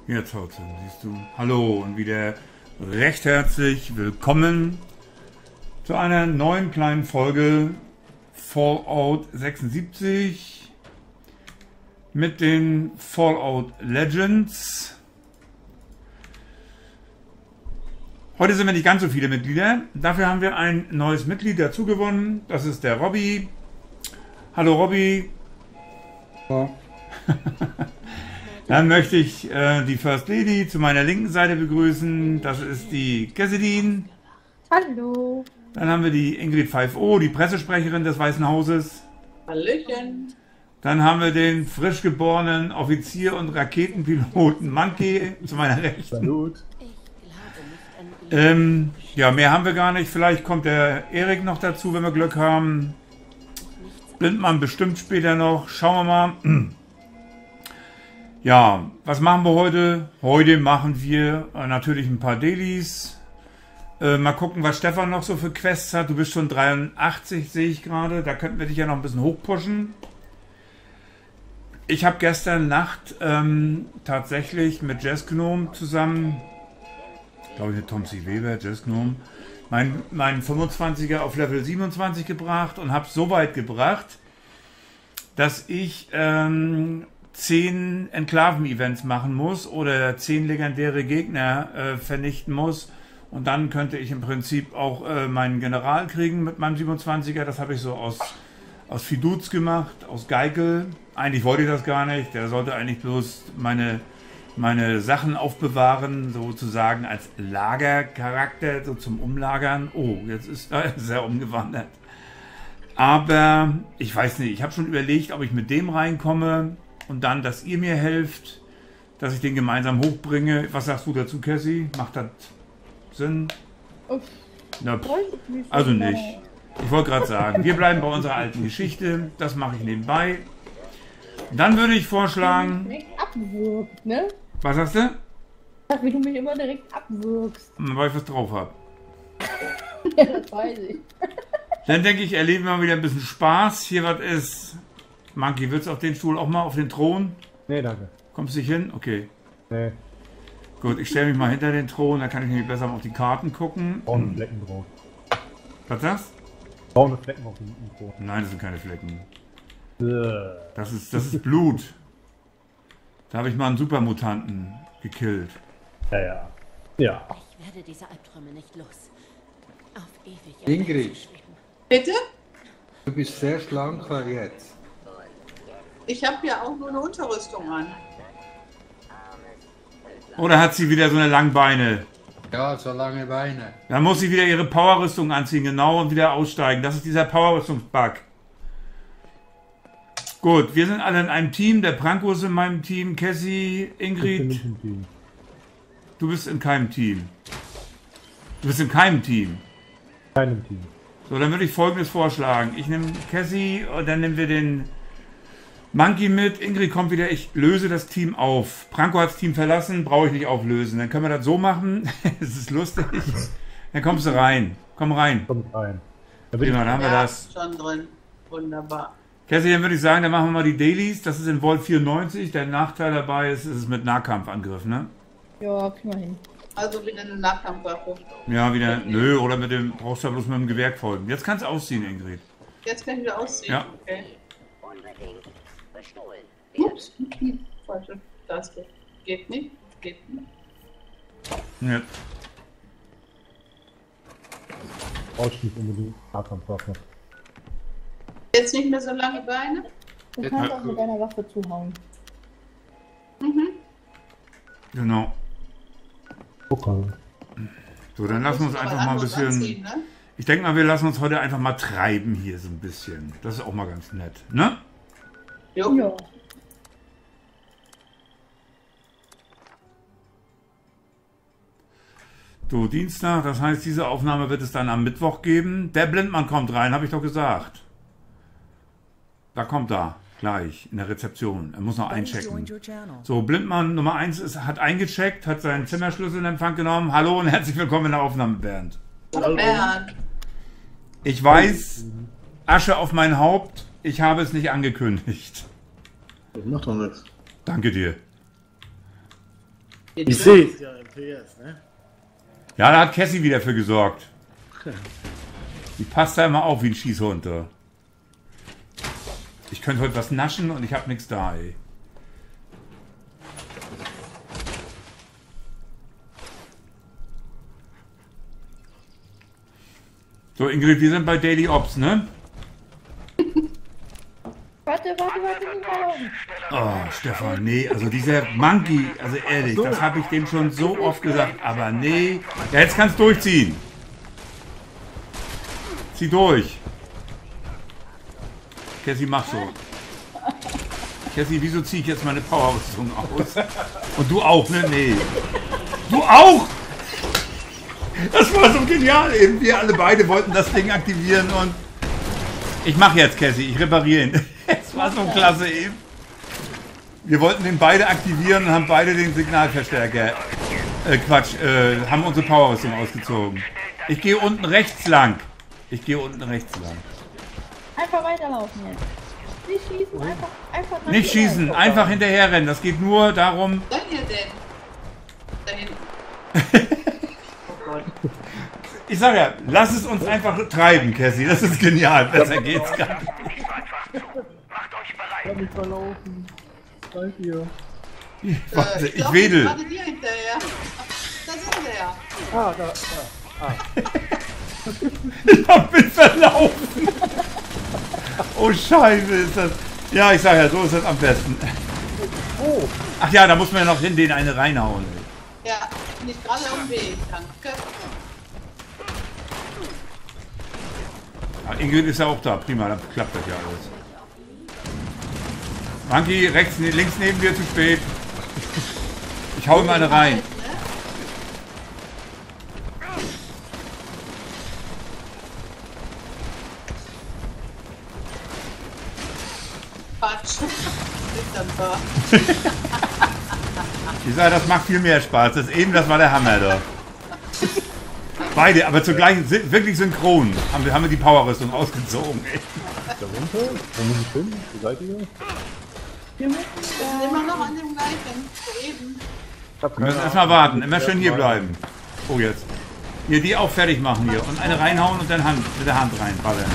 Jetzt haut's hin, siehst du. Hallo und wieder recht herzlich willkommen zu einer neuen kleinen Folge Fallout 76 mit den Fallout Legends. Heute sind wir nicht ganz so viele Mitglieder. Dafür haben wir ein neues Mitglied dazu gewonnen. Das ist der Robby. Hallo Robby. Ja. Dann möchte ich die First Lady zu meiner linken Seite begrüßen. Das ist die Kessedin. Hallo. Dann haben wir die Ingrid 5O, die Pressesprecherin des Weißen Hauses. Hallöchen. Dann haben wir den frisch geborenen Offizier und Raketenpiloten Monkey zu meiner rechten. Salut. Ja, mehr haben wir gar nicht. Vielleicht kommt der Erik noch dazu, wenn wir Glück haben. Blindmann bestimmt später noch. Schauen wir mal. Ja, was machen wir heute? Heute machen wir natürlich ein paar Dailies. Mal gucken, was Stefan noch so für Quests hat. Du bist schon 83, sehe ich gerade. Da könnten wir dich ja noch ein bisschen hochpushen. Ich habe gestern Nacht tatsächlich mit Jazz Gnome zusammen, glaube ich mit Tom C. Weber, Jazz Gnome, mein 25er auf Level 27 gebracht und habe es so weit gebracht, dass ich 10 Enklaven-Events machen muss oder 10 legendäre Gegner vernichten muss. Und dann könnte ich im Prinzip auch meinen General kriegen mit meinem 27er. Das habe ich so aus Fiduz gemacht, aus Geikel. Eigentlich wollte ich das gar nicht. Der sollte eigentlich bloß meine Sachen aufbewahren, sozusagen als Lagercharakter, so zum Umlagern. Oh, jetzt ist er umgewandert. Aber ich weiß nicht, ich habe schon überlegt, ob ich mit dem reinkomme und dann, dass ihr mir helft, dass ich den gemeinsam hochbringe. Was sagst du dazu, Cassie? Macht das Sinn? Na, also nicht. Ich wollte gerade sagen, wir bleiben bei unserer alten Geschichte. Das mache ich nebenbei. Dann würde ich vorschlagen... Direkt abwürgst, ne? Was sagst du? Wie du mich immer direkt abwürgst. Weil ich was drauf habe. Ja, das weiß ich. Dann denke ich, erleben wir wieder ein bisschen Spaß. Hier was ist. Monkey, willst du auf den Stuhl auch mal, auf den Thron? Nee, danke. Kommst du nicht hin? Okay. Nee, Gut, ich stelle mich mal hinter den Thron, dann kann ich nämlich besser mal auf die Karten gucken. braune Flecken drauf. Was sagst Braune Flecken auf dem Mikro. du? Nein, das sind keine Flecken. Bäh. Das ist Blut. Da habe ich mal einen Supermutanten gekillt. Ja, ja. Ja. Ich werde diese Albträume nicht los. Auf ewig. Ingrid. schweben. Bitte? Du bist sehr schlanker jetzt. Ich habe ja auch nur eine Unterrüstung an. Oder hat sie wieder so eine langen Beine? Ja, so lange Beine. Dann muss sie wieder ihre Powerrüstung anziehen, genau, und wieder aussteigen. Das ist dieser Powerrüstungsbug. Gut, wir sind alle in einem Team. Der Branko ist in meinem Team. Cassie, Ich bin Ingrid, nicht im Team. du bist in keinem Team. Du bist in keinem Team. Keinem Team. So, dann würde ich Folgendes vorschlagen. Ich nehme Cassie und dann nehmen wir den Monkey mit. Ingrid kommt wieder. Ich löse das Team auf. Branko hat das Team verlassen, brauche ich nicht auflösen. Dann können wir das so machen. Es ist lustig. Dann kommst du rein. Komm rein. Kommt rein. Da bin Prima, dann haben wir Ja, das. schon drin. Wunderbar. Cassie, dann würde ich sagen, dann machen wir mal die Dailies. Das ist in Volt 94. Der Nachteil dabei ist es mit Nahkampfangriff, ne? Ja, kriegen wir hin. Also wieder eine Nahkampfwaffe. Ja, wieder. Nö, oder mit dem, brauchst du ja bloß mit dem Gewehr folgen. Jetzt kannst du ausziehen, Ingrid. Jetzt kann ich wieder ausziehen. Ja. Okay. Ups. Falsche Taste. Geht nicht. Geht nicht. Ja. brauchst nicht unbedingt Nahkampfwaffe. Jetzt nicht mehr so lange Beine. Du kannst auch mit deiner Waffe zuhauen. Genau. Okay. So, dann lassen wir uns Muss man einfach mal ein anderes bisschen. anziehen, ne? Ich denke mal, wir lassen uns heute einfach mal treiben hier so ein bisschen. Das ist auch mal ganz nett, ne? Jo. Ja. So, Dienstag, das heißt, diese Aufnahme wird es dann am Mittwoch geben. Der Blindmann kommt rein, habe ich doch gesagt. Da kommt er, gleich, in der Rezeption. Er muss noch einchecken. So, Blindmann Nummer 1 hat eingecheckt, hat seinen Zimmerschlüssel in Empfang genommen. Hallo und herzlich willkommen in der Aufnahme, Bernd. Hallo Bernd. Ich weiß, Asche auf mein Haupt, ich habe es nicht angekündigt. Das macht doch nichts. Danke dir. Ich sehe. Ja, im PS, ne? Ja, da hat Cassie wieder für gesorgt. Die passt da immer auf wie ein Schießhund. Da. Ich könnte heute was naschen und ich habe nichts da, ey. So, Ingrid, wir sind bei Daily Ops, ne? Warte, nicht verlaufen. Oh, Stefan, nee, also dieser Monkey, also ehrlich, das habe ich dem schon so oft gesagt, aber nee. Ja, jetzt kannst du durchziehen. Zieh durch. Cassie, mach so. Cassie, wieso ziehe ich jetzt meine Powerrüstung aus? Und du auch, ne? Nee. Du auch! Das war so genial eben. Wir alle beide wollten das Ding aktivieren und... Ich mache jetzt, Cassie, ich repariere ihn. Es war so klasse eben. Wir wollten den beide aktivieren und haben beide den Signalverstärker... haben unsere Powerrüstung ausgezogen. Ich gehe unten rechts lang. Einfach weiterlaufen jetzt. Nicht schießen, einfach dran Nicht schießen, einfach hinterherrennen. Das geht nur darum... Seid ihr denn? Da hinten. Oh Gott. Ich sag ja, lass es uns einfach treiben, Cassie. Das ist genial. Besser geht's gar nicht. Ich kann nicht verlaufen. Seid ihr? Warte, ich glaub, wedel. Warte dir hinterher. Da sind wir ja. Ah, da. Ich hab mich verlaufen. Oh Scheiße, ist das... Ja, ich sag ja, so ist das am besten. Oh, Ach ja, da muss man ja noch hin, den eine reinhauen. Ey. Ja, nicht gerade am Weg. Danke. Ah, Ingrid ist ja auch da. Prima, dann klappt das ja alles. Monkey, rechts, links neben dir, zu spät. Ich hau ihm eine rein. Quatsch. Ist dann da. Ich sage, das macht viel mehr Spaß. Das war der Hammer da. Beide, aber zur gleichen, wirklich synchron. Haben wir die Powerrüstung ausgezogen. Ey. da runter? Wo muss ich hin? Wo seid ihr? Wir müssen Wir sind immer noch an dem gleichen. Eben. Ich hab Wir müssen erstmal warten. Immer schön hier bleiben. Oh, jetzt. Hier, die auch fertig machen hier. Und eine reinhauen und dann mit der Hand reinballern.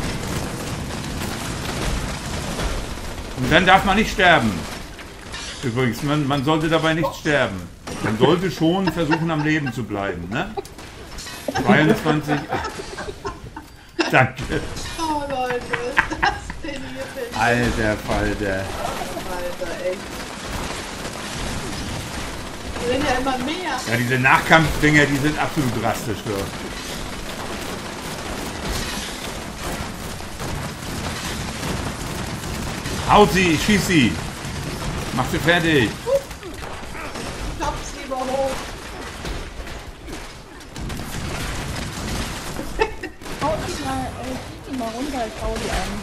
Und dann darf man nicht sterben. Übrigens, man sollte dabei nicht sterben. Man sollte schon versuchen, am Leben zu bleiben. Ne? 22. Danke. Oh Leute, was ist das denn hier für ein Alter Falter. Alter, echt. Die sind ja immer mehr. Ja, diese Nachkampfdinger, die sind absolut drastisch. So. Haut sie, schieß sie. Mach sie fertig. Ich hab's lieber hoch. Hau die mal runter, ich hau die an.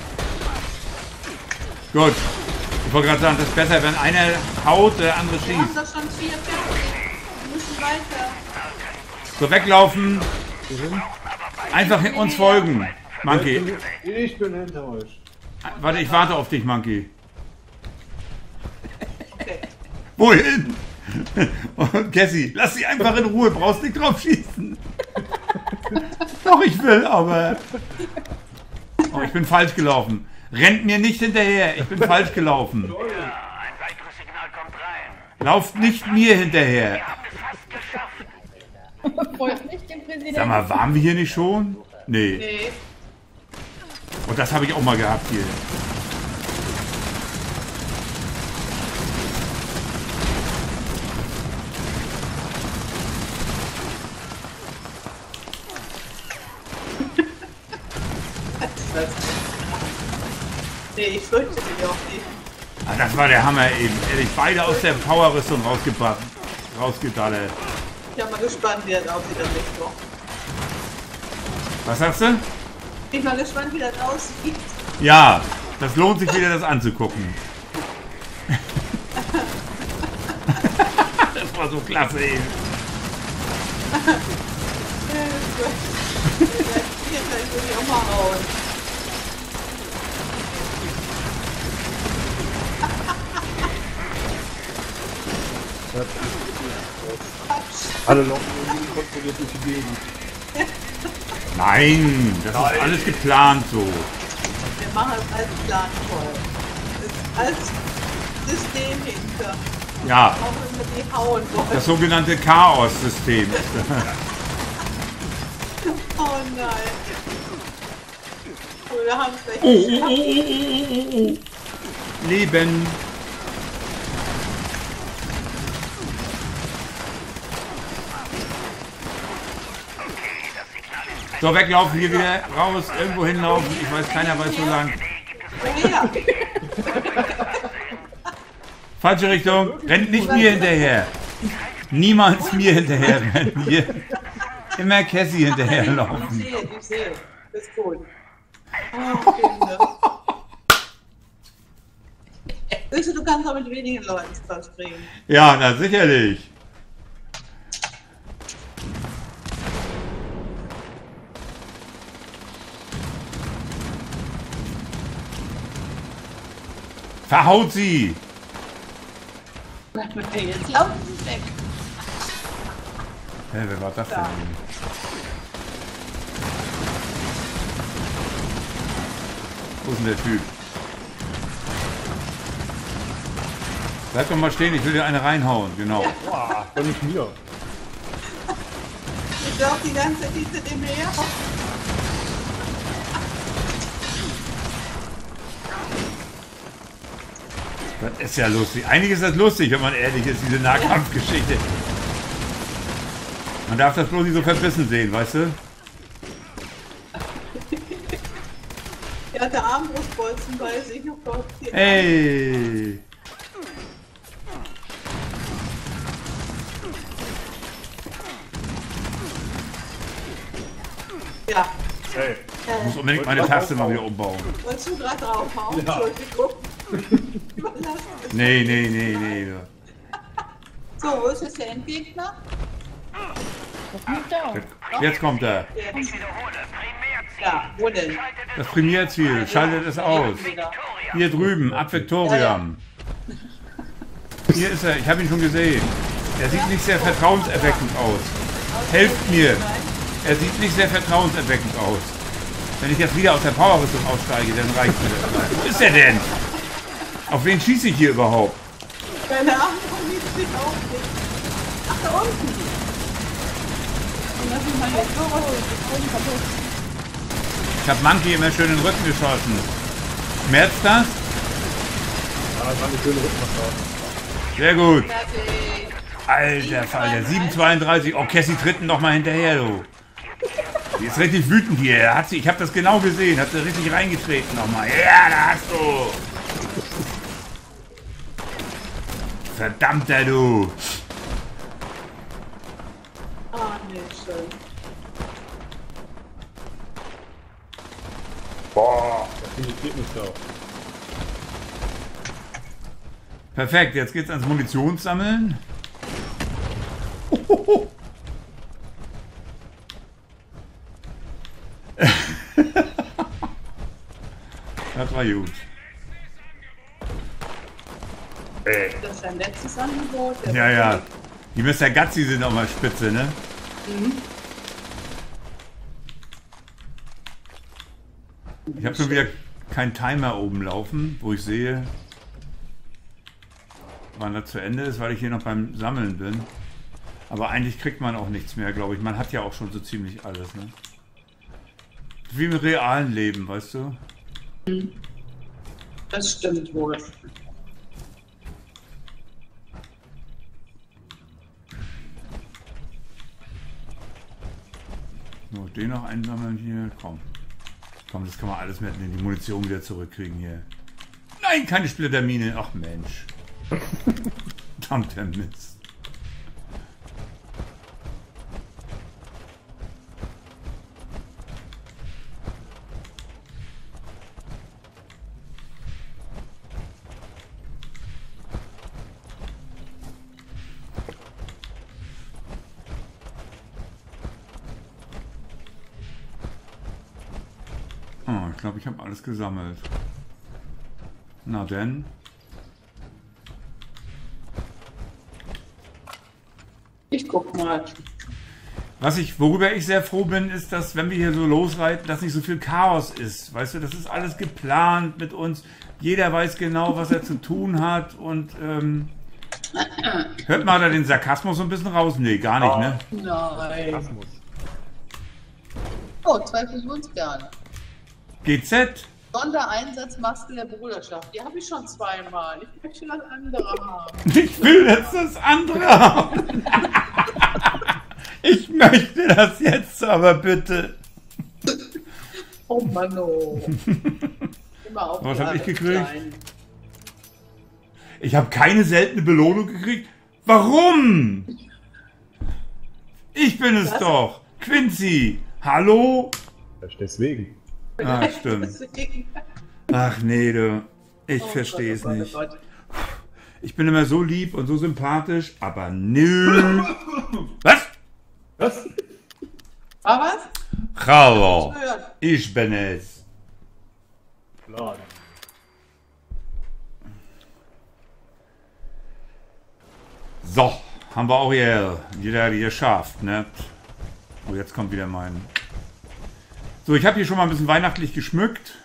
Gut. Ich wollte gerade sagen, das ist besser, wenn einer haut, der andere Wir haben schießt. das schon 4 fertig. Wir müssen weiter. So, weglaufen. Einfach uns folgen. Monkey. Ich bin hinter euch. Warte, ich warte auf dich, Monkey. Wohin? Und Cassie, lass sie einfach in Ruhe, brauchst nicht drauf schießen. Doch, ich will, aber... Oh, ich bin falsch gelaufen. Rennt mir nicht hinterher, ich bin falsch gelaufen. Ein weiteres Signal kommt rein. Lauft nicht mir hinterher. Freut mich den Präsidenten. Sag mal, waren wir hier nicht schon? Nee. Nee. Und das habe ich auch mal gehabt hier. Nee, ich fürchte mich auch nicht. Ah, das war der Hammer eben. Ehrlich, beide aus der Powerrüstung rausgedallert. Ich bin mal gespannt, wie das aussieht am Mittwoch. Was sagst du? Ich bin mal gespannt, wie das aussieht. Ja, das lohnt sich wieder, das anzugucken. Das war so klasse eben. Hier kann ich mich auch mal hauen. Alle laufen irgendwie kontrolliert durch die Gegend. Nein, das ist alles geplant so. Wir machen es als Plan voll. Als System hinter. Ja, Auch wenn wir die hauen wollen. das sogenannte Chaos-System. Oh nein. Oh, wir haben es gleich geschafft. Leben. So, weglaufen, hier wieder raus, irgendwo hinlaufen. Ich weiß, keiner weiß so lang. Ja. Falsche Richtung. Rennt nicht mir hinterher. Niemals mir hinterher rennen. Hier. Immer Cassie hinterherlaufen. Ich sehe. Das ist gut. Oh, Kinder. Siehst du kannst auch mit wenigen Leuten was bringen. Ja, na sicherlich. Verhaut sie! Jetzt laufen sie weg. Hä, wer war das denn? Wo ist denn der Typ? Bleib doch mal stehen, ich will dir eine reinhauen, genau. Boah, doch nicht mir. Ich glaube die ganze Zeit hinter dem her. Das ist ja lustig. Eigentlich ist das lustig, wenn man ehrlich ist, diese Nahkampfgeschichte. Man darf das bloß nicht so verbissen sehen, weißt du? Er hatte Armbrustbolzen bei sich. Oh Gott. Hey! Ja. Hey. Ich muss unbedingt meine Taste mal wieder umbauen. Wolltest du gerade draufhauen? Ja. Entschuldigung. Überlass es. Nee. So, wo ist jetzt der Endgegner? Das liegt da. Jetzt kommt er. Jetzt. Wiederhole. Primärziel. Ja, wo denn? Das Primärziel. Schaltet es aus. Wieder. Hier drüben, ab Victoriam. Hier ist er, ich habe ihn schon gesehen. Er sieht nicht sehr vertrauenserweckend aus. Helft mir. Er sieht nicht sehr vertrauenserweckend aus. Wenn ich jetzt wieder aus der Powerrüstung aussteige, dann reicht mir das gleich. Wo ist er denn? Auf wen schieße ich hier überhaupt? Keine Ahnung, warum die sich auch nicht. Ach, da unten. Und das ist mal jetzt so Ich habe Monkey immer schön in den Rücken geschossen. Schmerzt das? Ja, ich habe eine schöne Rückmacht. Sehr gut. fertig. Alter Falter, 7,32. Oh, Cassie tritt noch mal hinterher, du. Die ist richtig wütend hier. Ich habe das genau gesehen. Hat sie richtig reingetreten nochmal. Ja, da hast du. Verdammter, du. Ah, nee, schön. Boah, das geht nicht so. Perfekt, jetzt geht's ans Munitionssammeln. Das war gut. Das ist ein letztes Angebot. Ja. Die Mr. Gazzi sind auch mal spitze, ne? Ich habe schon wieder keinen Timer oben laufen, wo ich sehe, wann das zu Ende ist, weil ich hier noch beim Sammeln bin. Aber eigentlich kriegt man auch nichts mehr, glaube ich. Man hat ja auch schon so ziemlich alles, ne? Wie im realen Leben, weißt du? Das stimmt wohl. Nur den noch einsammeln hier. Komm, das kann man alles mit in die Munition wieder zurückkriegen hier. Nein, keine Splittermine. Ach Mensch. Verdammter Mist. Oh, ich glaube, ich habe alles gesammelt. Na denn. Guck mal. Worüber ich sehr froh bin, ist, dass, wenn wir hier so losreiten, dass nicht so viel Chaos ist. Weißt du, das ist alles geplant mit uns. Jeder weiß genau, was er zu tun hat. Und hört mal da den Sarkasmus so ein bisschen raus? Nee, gar nicht, ne? Nein. Oh, zweifelst uns gerne. GZ? Sondereinsatzmaske der Bruderschaft. Die habe ich schon zweimal. Ich möchte das andere haben. Ich will jetzt das andere haben. Ich möchte das jetzt aber bitte. Oh Mann, oh. Immer auf Was die habe ich Arme gekriegt? klein. Ich habe keine seltene Belohnung gekriegt. Warum? Ich bin es Was? doch. Quincy. Hallo? Deswegen. Ah, stimmt. Deswegen. Ach nee, du. Ich Oh verstehe es Gott, oh nicht. Gott, oh Gott. Ich bin immer so lieb und so sympathisch, aber nö. Was? Was? War was? Hallo. Gehört. Ich bin es. Klar. So, haben wir auch hier jeder geschafft, ne? Oh, jetzt kommt wieder mein... So, ich habe hier schon mal ein bisschen weihnachtlich geschmückt.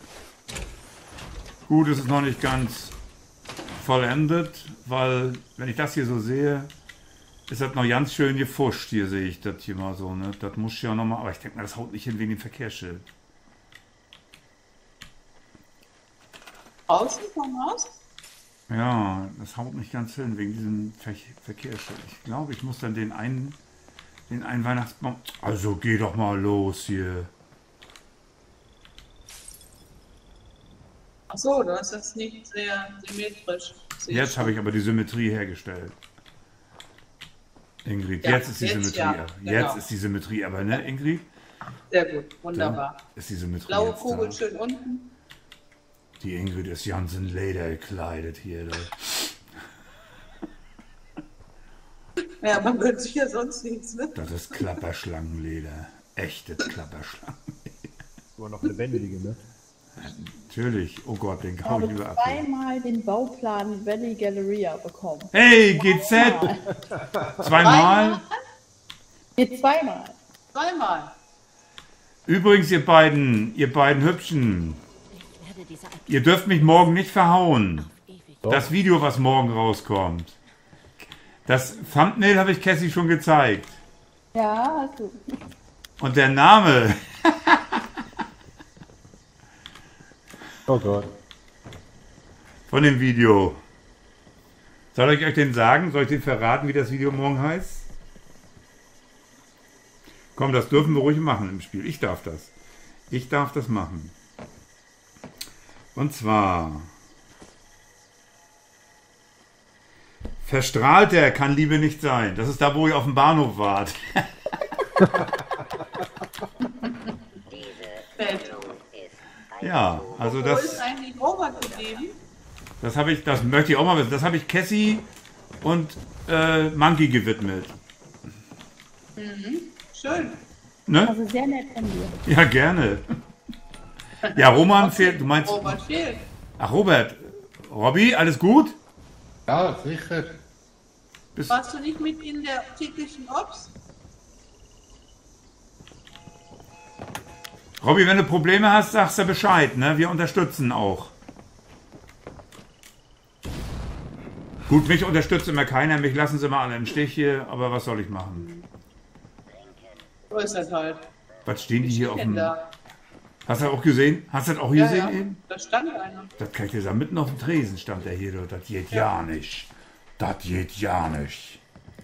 Gut, es ist noch nicht ganz vollendet, weil, wenn ich das hier so sehe, ist das noch ganz schön gefuscht. Hier sehe ich das hier mal so, ne? Das muss ja noch mal... Aber ich denke mal, das haut nicht hin wegen dem Verkehrsschild. Außen vom Haus? Ja, das haut nicht ganz hin wegen diesem Verkehrsschild. Ich glaube, ich muss dann den einen Weihnachtsbaum... Also geh doch mal los hier. Achso, du hast das nicht sehr symmetrisch. Jetzt habe ich aber die Symmetrie hergestellt. Ingrid, Ja, jetzt ist die jetzt Symmetrie. ja, Jetzt genau. ist die Symmetrie, aber ne, Ingrid? Sehr gut, wunderbar. Ist die Symmetrie Blaue jetzt Kugel da. schön unten. Die Ingrid ist ganz in Leder gekleidet hier. Du. Ja, man gönnt sich ja sonst nichts, ne? Das ist Klapperschlangenleder. Echtes Klapperschlangen. Aber noch lebendige, ne? Natürlich. Oh Gott, den Ich hau ich habe lieber ab. zweimal den Bauplan Valley Galleria bekommen. Hey, GZ! Zweimal? Nee, zweimal. Zweimal. Übrigens, ihr beiden Hübschen, Ich werde diese Albträume ihr dürft mich morgen nicht verhauen. ewig. Das Video, was morgen rauskommt. Das Thumbnail habe ich Cassie schon gezeigt. Ja, hast du. Und der Name, Oh Gott. von dem Video. Soll ich euch den sagen? Soll ich den verraten, wie das Video morgen heißt? Komm, das dürfen wir ruhig machen im Spiel. Ich darf das. Ich darf das machen. Und zwar... Verstrahlter kann Liebe nicht sein. Das ist da, wo ihr auf dem Bahnhof wart. Ja, also Wo das... ist eigentlich Robert geblieben? Das möchte ich auch mal wissen. Das habe ich Cassie und Monkey gewidmet. Schön. Ne? Also sehr nett von dir. Ja, gerne. Ja, Roman fehlt. Du meinst. Robert fehlt. Ach, Robert. Robby, alles gut? Ja, sicher. Warst du nicht mit in der täglichen Ops? Robby, wenn du Probleme hast, sagst du Bescheid, ne? Wir unterstützen auch. Gut, mich unterstützt immer keiner, mich lassen sie immer alle im Stich hier, aber was soll ich machen? So ist das halt. Was stehen die hier auf dem... Da. Hast du das auch gesehen? Hast du das auch Ja, gesehen ja. eben? Da stand einer. Das kann ich dir sagen, mitten auf dem Tresen stand der hier, das geht ja nicht. Das geht ja nicht.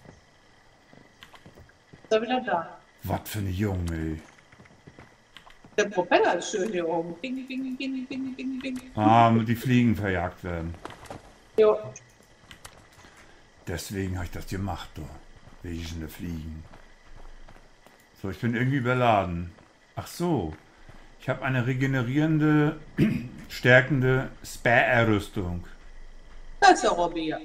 Ist er wieder da? Was für ein Junge, ey. Der Propeller ist schön hier oben. Bing, bing, bing, bing, bing, bing. Ah, die Fliegen verjagt werden. Jo. Deswegen habe ich das gemacht, du. Wegen der Fliegen. So, ich bin irgendwie überladen. Ach so. Ich habe eine regenerierende, stärkende Spare-Rüstung. Da ist der Robby hier.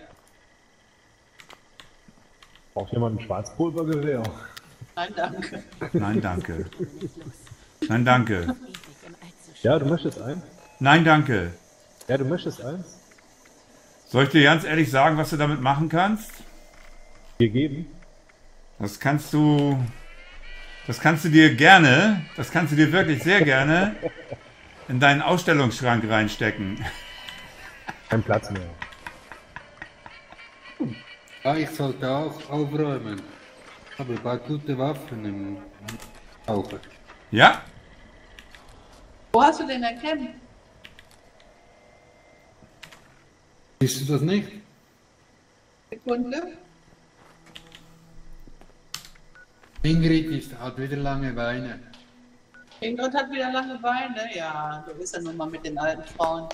Braucht jemand ein Schwarzpulvergewehr? Nein, danke. Nein, danke. Nein, danke. Ewig im All zu Ja, du möchtest eins? Nein, danke. Ja, du möchtest eins? Soll ich dir ganz ehrlich sagen, was du damit machen kannst? Dir geben? Das kannst du dir gerne, das kannst du dir wirklich sehr gerne in deinen Ausstellungsschrank reinstecken. Kein Platz mehr. Ja, ich sollte auch aufräumen. Aber ein paar gute Waffen im Auge. Ja? Wo hast du den erkannt? Siehst du das nicht? Sekunde. Hat wieder lange Beine. Ingrid hat wieder lange Beine. Ja, du bist ja nun mal mit den alten Frauen.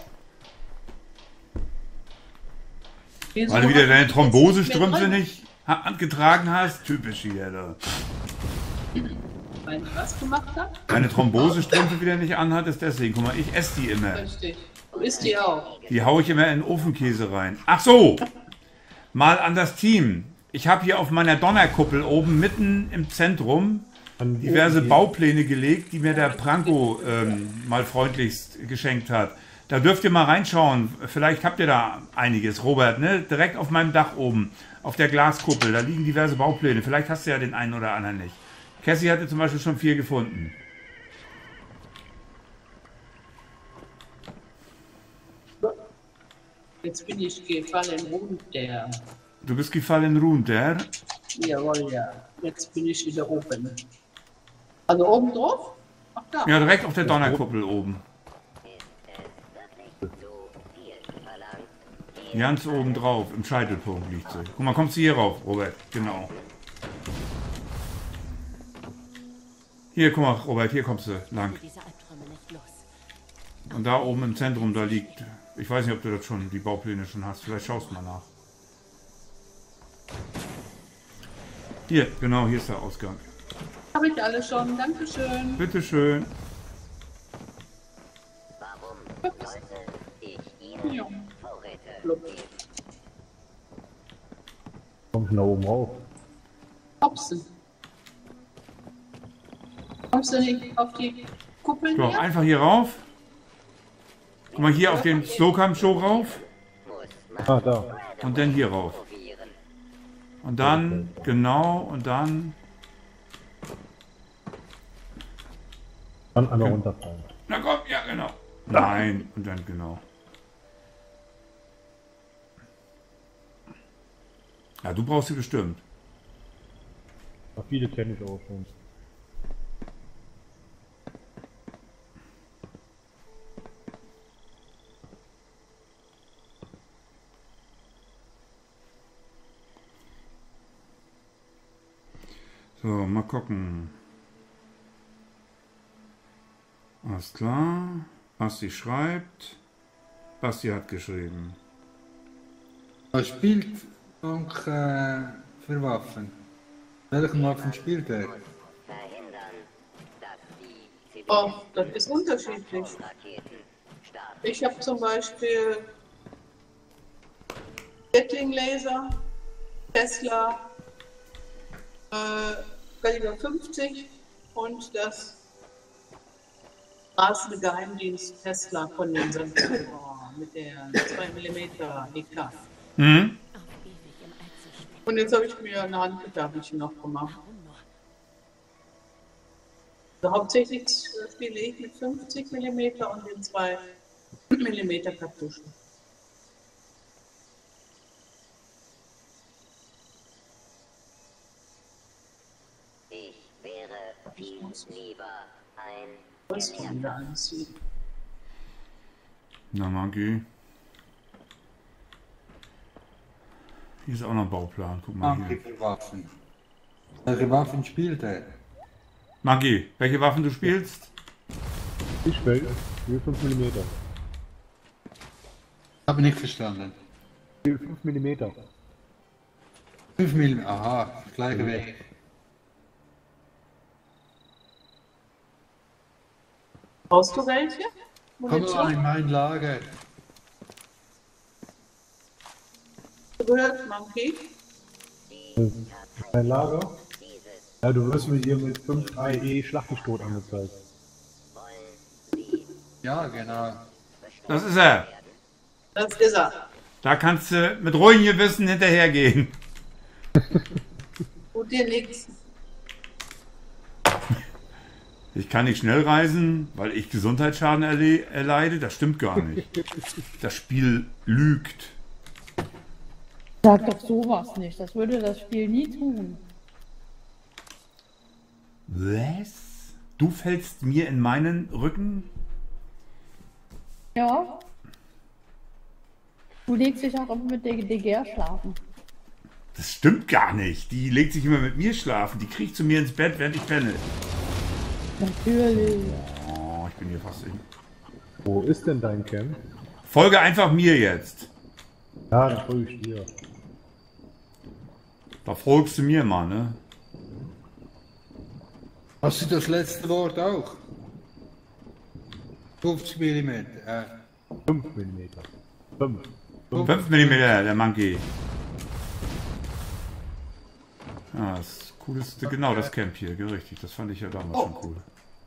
Wieso Weil du wieder hast deine dich Thrombosestrümpfe jetzt nicht angetragen hast. Typisch hier, da. Wenn ich was gemacht habe? Meine Thrombosestrümpfe wieder nicht anhattest, deswegen. Guck mal, ich esse die immer. Richtig. Du isst die auch. Die haue ich immer in den Ofenkäse rein. Ach so! Mal an das Team. Ich habe hier auf meiner Donnerkuppel oben mitten im Zentrum diverse Baupläne gelegt, die mir der Branko mal freundlichst geschenkt hat. Da dürft ihr mal reinschauen. Vielleicht habt ihr da einiges, Robert, ne? Direkt auf meinem Dach oben, auf der Glaskuppel. Da liegen diverse Baupläne. Vielleicht hast du ja den einen oder anderen nicht. Cassie hatte zum Beispiel schon 4 gefunden. Jetzt bin ich gefallen runter. Du bist gefallen runter. Jawohl, ja. Jetzt bin ich wieder oben. Also oben drauf? Ach da. Ja, direkt auf der Donnerkuppel oben. Ganz oben drauf, im Scheitelpunkt liegt sie. Guck mal, kommst du hier rauf, Robert? Genau. Hier, guck mal, Robert, hier kommst du lang. Diese Albträume nicht los. Und da oben im Zentrum, da liegt... Ich weiß nicht, ob du das schon, die Baupläne schon hast. Vielleicht schaust du mal nach. Hier, genau, hier ist der Ausgang. Habe ich alle schon. Dankeschön. Bitteschön. Ja. Kommst du nach oben rauf? Hopsen. Kommst du nicht auf die Kuppel So, hier? einfach hier rauf. Guck mal, hier auf den Slocum-Show rauf. Ah, da. Und dann hier rauf. Und dann, genau, und dann... Dann einmal runterfallen. Na komm, ja, genau. Nein, und dann genau. Ja, du brauchst sie bestimmt. Aber viele kenne ich auch schon. So, mal gucken. Alles klar. Basti schreibt. Basti hat geschrieben. Was spielt Frank für Waffen? Welchen Waffen spielt er? Oh, das ist unterschiedlich. Ich habe zum Beispiel Gatling Laser, Tesla, Kaliber 50 und das rasende Geheimdienst Tesla von den mit der 2 mm EK. Mhm. Und jetzt habe ich mir eine Handgewehrchen noch gemacht. Also hauptsächlich spiele ich mit 50 mm und den 2 mm Kartuschen. Ich muss lieber ein Rüstung wieder anziehen. Na, Maggi. Hier ist auch noch ein Bauplan. Guck mal hier. Für Waffen. Welche Waffen spielt er? Maggi, welche Waffen du spielst? Ich spiele 5 mm. Habe nicht verstanden. 5 mm. 5 mm, aha, gleiche Weg. Brauchst du welche? Komm mal in mein Lager. Gehört, Monkey? Dein Lager? Ja, du wirst mir hier mit 5 IE Schlachtgestoß angezeigt. Ja, genau. Das ist er. Das ist er. Da kannst du mit ruhigem Gewissen hinterhergehen. Gut, tut dir nichts. Ich kann nicht schnell reisen, weil ich Gesundheitsschaden erleide. Das stimmt gar nicht. Das Spiel lügt. Sag doch sowas nicht. Das würde das Spiel nie tun. Was? Du fällst mir in meinen Rücken? Ja. Du legst dich auch immer mit der DGR schlafen. Das stimmt gar nicht. Die legt sich immer mit mir schlafen. Die kriegt zu mir ins Bett, während ich penne. Natürlich. Oh, ich bin hier fast in. Wo ist denn dein Camp? Folge einfach mir jetzt. Ja, dann folge ich dir. Da folgst du mir mal, ne? Hast du das letzte Wort auch? 50 mm. 5 mm. 5. 5 mm, der Monkey. Ja, das coolste, genau das Camp hier, richtig. Das fand ich ja damals schon cool.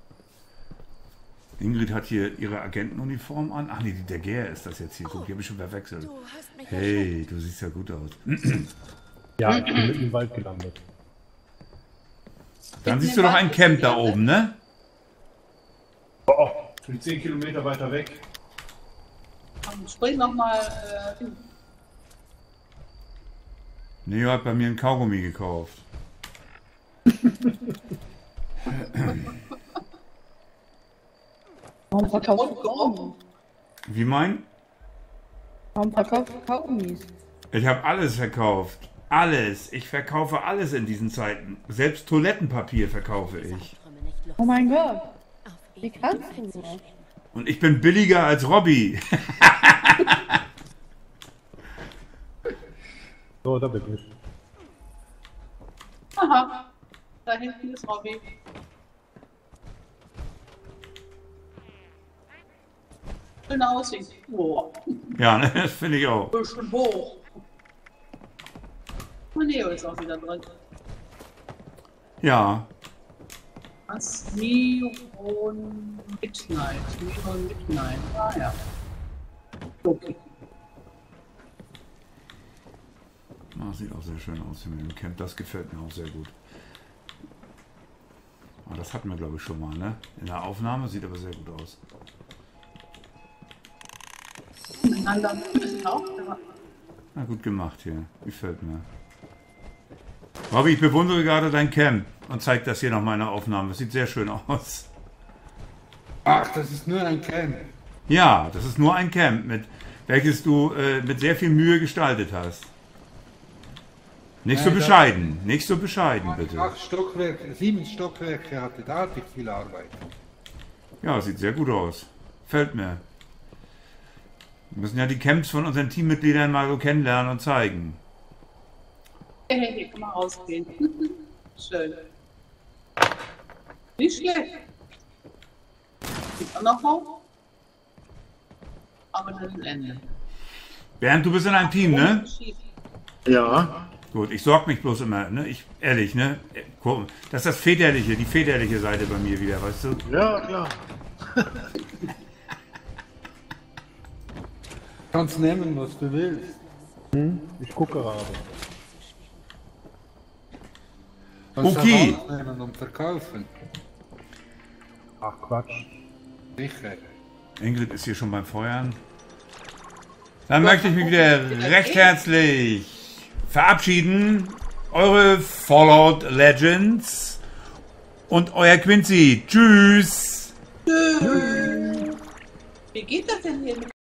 Ingrid hat hier ihre Agentenuniform an. Ach nee, der Gär ist das jetzt hier. Guck, die habe ich schon verwechselt. Du hast mich Hey, du siehst ja gut aus. Ja, ich bin mitten im Wald gelandet. Dann siehst du doch ein Camp da oben, ne? Oh, ich bin 10 Kilometer weiter weg. Spring nochmal hin. Neo hat bei mir einen Kaugummi gekauft. Warum verkaufst du Kaugummis? Wie mein? Warum verkaufst du Kaugummis? Ich habe alles verkauft. Alles. Ich verkaufe alles in diesen Zeiten. Selbst Toilettenpapier verkaufe ich. komme nicht los. Oh mein Gott. Auf Wie ewig kannst du Welt zu das? schwingen. Und ich bin billiger als Robby. So, da bin ich. Aha. Da hinten ist Robby. Schöne Aussicht. Boah. Ja, ne, das finde ich auch. Bisschen hoch. Und Neo ist auch wieder drin. Ja. Was? Neon Midnight. Neon Midnight. Ah ja. Okay. Ah, sieht auch sehr schön aus hier mit dem Camp. Das gefällt mir auch sehr gut. Ah, das hatten wir, glaube ich, schon mal, ne? In der Aufnahme sieht aber sehr gut aus. Miteinander auch. Ja. Na, gut gemacht hier. Gefällt mir. Robby, ich bewundere gerade dein Camp und zeige das hier noch mal in der Aufnahme. Das sieht sehr schön aus. Ach, das ist nur ein Camp. Ja, das ist nur ein Camp, welches du mit sehr viel Mühe gestaltet hast. Nicht so Nein, bescheiden. Nicht so bescheiden, bitte. 8 Stockwerke, 7 Stockwerke hatte, da hatte ich viel Arbeit. Ja, sieht sehr gut aus. Fällt mir. Wir müssen ja die Camps von unseren Teammitgliedern mal so kennenlernen und zeigen. Hey, hier kann man rausgehen. Schön. Nicht schlecht. Geht auch noch hoch. Aber das ist ein Ende. Bernd, du bist in einem Team, ne? Ja. Gut, ich sorge mich bloß immer, ne? Ehrlich, ne? Guck, das ist das Väterliche, die väterliche Seite bei mir wieder, weißt du? Ja, klar. Kannst nehmen, was du willst. Ich gucke gerade. Kannst Okay. auch nehmen und verkaufen. Ach Quatsch. Sicher. Ingrid ist hier schon beim Feuern. Dann möchte ich mich wieder recht herzlich verabschieden. Eure Fallout Legends und euer Quincy. Tschüss! Wie geht das denn hier mit